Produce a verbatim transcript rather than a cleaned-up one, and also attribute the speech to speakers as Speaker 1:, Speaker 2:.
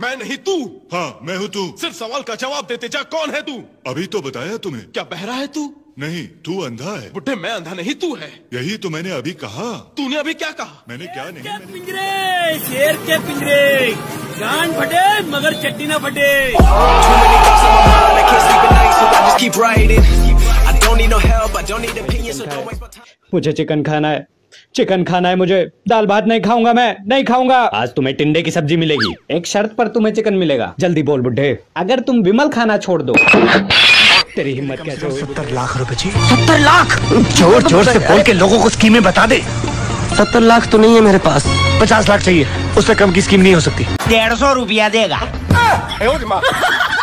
Speaker 1: मैं नहीं तू।
Speaker 2: हाँ मैं हूँ तू।
Speaker 1: सिर्फ सवाल का जवाब देते जा, कौन है तू?
Speaker 2: अभी तो बताया तुम्हें।
Speaker 1: क्या बहरा है तू?
Speaker 2: नहीं, तू अंधा है।
Speaker 1: बुड्ढे मैं अंधा नहीं, तू है।
Speaker 2: यही तो मैंने अभी कहा।
Speaker 1: तूने अभी क्या कहा?
Speaker 2: मैंने क्या नहीं
Speaker 3: के
Speaker 2: मैंने...
Speaker 3: पिंजरे, शेर के पिंजरे, जान फटे मगर चट्टी ना फटे।
Speaker 4: मुझे चिकन खाना है, चिकन खाना है मुझे। दाल भात नहीं खाऊंगा, मैं नहीं खाऊंगा। आज तुम्हें टिंडे की सब्जी मिलेगी, एक शर्त पर तुम्हें चिकन मिलेगा। जल्दी बोल बुड्ढे, अगर तुम विमल खाना छोड़ दो। तेरी हिम्मत कैसे हुई?
Speaker 5: सत्तर लाख रुपए जी। सत्तर लाख? जोर जोर से बोल के लोगों को स्कीमें बता दे। सत्तर लाख तो नहीं है मेरे पास, पचास लाख चाहिए। उससे कम की स्कीम नहीं हो सकती।
Speaker 3: डेढ़ सौ रुपया देगा।